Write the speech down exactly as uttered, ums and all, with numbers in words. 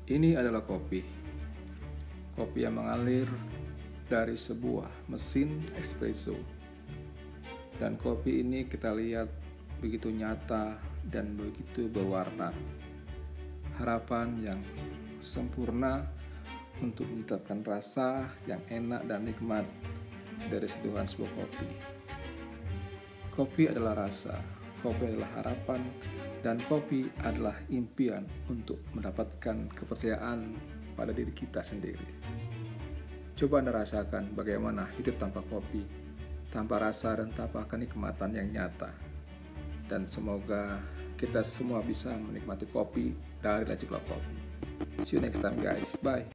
Ini adalah kopi. Kopi yang mengalir dari sebuah mesin espresso. Dan kopi ini kita lihat begitu nyata dan begitu berwarna. Harapan yang sempurna untuk menciptakan rasa yang enak dan nikmat dari seduhan sebuah kopi. Kopi adalah rasa, kopi adalah harapan, dan kopi adalah impian untuk mendapatkan kepercayaan pada diri kita sendiri. Coba Anda rasakan bagaimana hidup tanpa kopi, tanpa rasa dan tanpa kenikmatan yang nyata. Dan semoga kita semua bisa menikmati kopi dari Lacipla Kopi. See you next time guys, bye.